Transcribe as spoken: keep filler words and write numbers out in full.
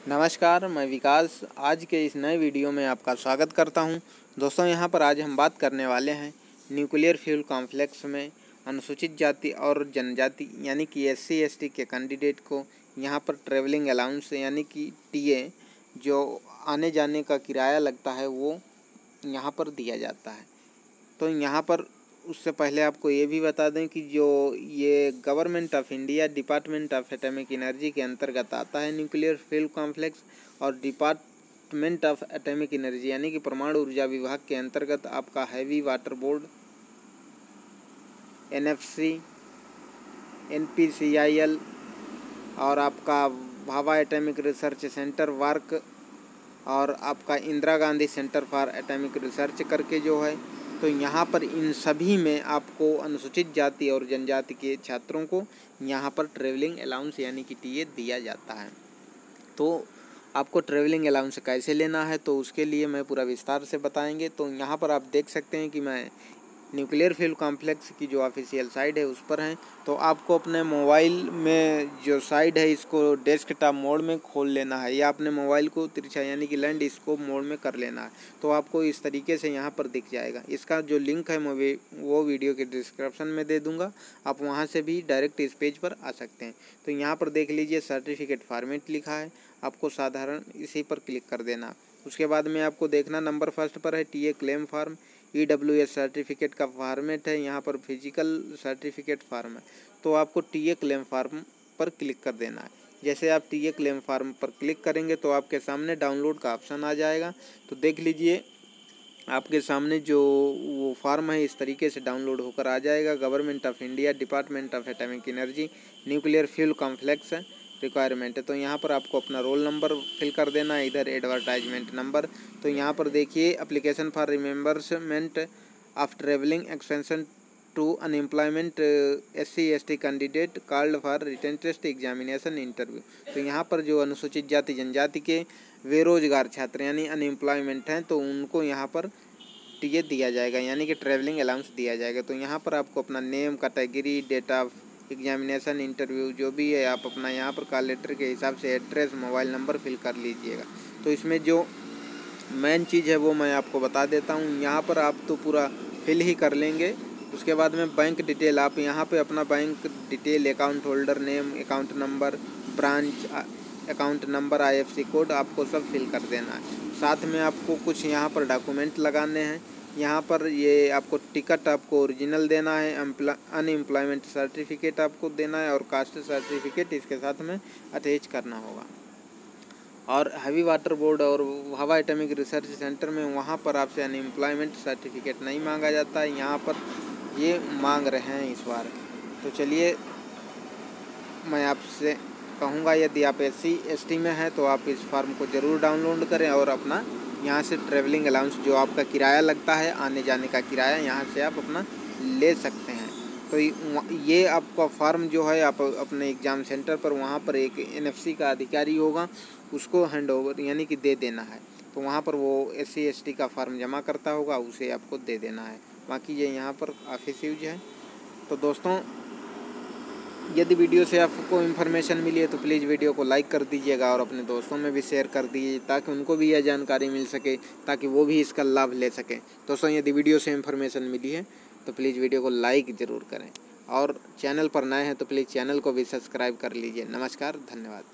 नमस्कार, मैं विकास आज के इस नए वीडियो में आपका स्वागत करता हूं। दोस्तों, यहां पर आज हम बात करने वाले हैं न्यूक्लियर फ्यूल कॉम्प्लेक्स में अनुसूचित जाति और जनजाति यानी कि एस सी एस टी के कैंडिडेट को यहां पर ट्रैवलिंग अलाउंस यानी कि टी ए जो आने जाने का किराया लगता है वो यहां पर दिया जाता है। तो यहां पर उससे पहले आपको ये भी बता दें कि जो ये government of India department of atomic energy के अंतर्गत आता है न्यूक्लियर फ्यूल कॉम्प्लेक्स, और डिपार्टमेंट ऑफ एटॉमिक एनर्जी यानी कि परमाणु ऊर्जा विभाग के अंतर्गत आपका heavy water board, N F C, N P C I L और आपका भाभा एटॉमिक रिसर्च सेंटर वार्क और आपका Indira Gandhi centre for atomic research करके जो है, तो यहाँ पर इन सभी में आपको अनुसूचित जाति और जनजाति के छात्रों को यहाँ पर ट्रैवलिंग अलाउंस यानी कि टी ए दिया जाता है। तो आपको ट्रैवलिंग अलाउंस कैसे लेना है तो उसके लिए मैं पूरा विस्तार से बताएंगे। तो यहाँ पर आप देख सकते हैं कि मैं न्यूक्लियर फ्यूल कॉम्प्लेक्स की जो ऑफिशियल साइट है उस पर हैं। तो आपको अपने मोबाइल में जो साइट है इसको डेस्कटॉप मोड में खोल लेना है या अपने मोबाइल को तिरछा यानी कि लैंडस्केप मोड में कर लेना है। तो आपको इस तरीके से यहाँ पर दिख जाएगा। इसका जो लिंक है मैं वो वीडियो के डिस्क्रिप्शन में दे दूँगा, आप वहाँ से भी डायरेक्ट इस पेज पर आ सकते हैं। तो यहाँ पर देख लीजिए सर्टिफिकेट फॉर्मेट लिखा है, आपको साधारण इसी पर क्लिक कर देना। उसके बाद में आपको देखना नंबर फर्स्ट पर है T A claim form, E W S certificate का फॉर्मेट है, यहाँ पर फिजिकल सर्टिफिकेट फार्म है। तो आपको टी ए क्लेम फार्म पर क्लिक कर देना है। जैसे आप टी ए क्लेम फार्म पर क्लिक करेंगे तो आपके सामने डाउनलोड का ऑप्शन आ जाएगा। तो देख लीजिए आपके सामने जो वो फार्म है इस तरीके से डाउनलोड होकर आ जाएगा। Government of India department of atomic energy nuclear fuel complex requirement है। तो यहाँ पर आपको अपना रोल नंबर फिल कर देना है, इधर एडवर्टाइजमेंट नंबर। तो यहाँ पर देखिए application for reimbursement of travelling expenses to unemployment S C S T candidate called for written test examination interview. तो यहाँ पर जो अनुसूचित जाति जनजाति के बेरोजगार छात्र यानी अनएम्प्लॉयमेंट हैं तो उनको यहाँ पर टी ए दिया जाएगा यानी कि ट्रैवलिंग अलाउंस दिया जाएगा। तो यहाँ पर आपको अपना name, category, date of examination interview जो भी है आप अपना यहाँ पर कॉल लेटर के हिसाब से एड्रेस, मोबाइल नंबर फिल कर लीजिएगा। तो इसमें जो मेन चीज़ है वो मैं आपको बता देता हूँ। यहाँ पर आप तो पूरा फिल ही कर लेंगे। उसके बाद में बैंक डिटेल, आप यहाँ पे अपना bank detail, account holder name, account number, branch account number, I F C code आपको सब फिल कर देना है। साथ में आपको कुछ यहाँ पर डॉक्यूमेंट लगाने हैं। यहाँ पर ये आपको टिकट आपको ओरिजिनल देना है, अनएम्प्लॉयमेंट सर्टिफिकेट आपको देना है और कास्ट सर्टिफिकेट इसके साथ में अटैच करना होगा। और हैवी वाटर बोर्ड और भाभा एटॉमिक रिसर्च सेंटर में वहाँ पर आपसे अनएम्प्लॉयमेंट सर्टिफिकेट नहीं मांगा जाता है, यहाँ पर ये मांग रहे हैं इस बार। तो चलिए मैं आपसे कहूँगा यदि आप एस सी एस टी में हैं तो आप इस फॉर्म को ज़रूर डाउनलोड करें और अपना यहाँ से ट्रैवलिंग अलाउंस जो आपका किराया लगता है, आने जाने का किराया, यहाँ से आप अपना ले सकते हैं। तो ये आपका फॉर्म जो है आप अपने एग्ज़ाम सेंटर पर वहाँ पर एक एन एफ सी का अधिकारी होगा उसको हैंड ओवर यानी कि दे देना है। तो वहाँ पर वो एस सी एस टी का फॉर्म जमा करता होगा, उसे आपको दे देना है। बाकी ये यहाँ पर ऑफिस यूज है। तो दोस्तों, यदि वीडियो से आपको इन्फॉर्मेशन मिली है तो प्लीज़ वीडियो को लाइक कर दीजिएगा और अपने दोस्तों में भी शेयर कर दीजिए ताकि उनको भी यह जानकारी मिल सके, ताकि वो भी इसका लाभ ले सकें। दोस्तों, यदि वीडियो से इन्फॉर्मेशन मिली है तो प्लीज़ वीडियो को लाइक ज़रूर करें और चैनल पर नए हैं तो प्लीज़ चैनल को भी सब्सक्राइब कर लीजिए। नमस्कार, धन्यवाद।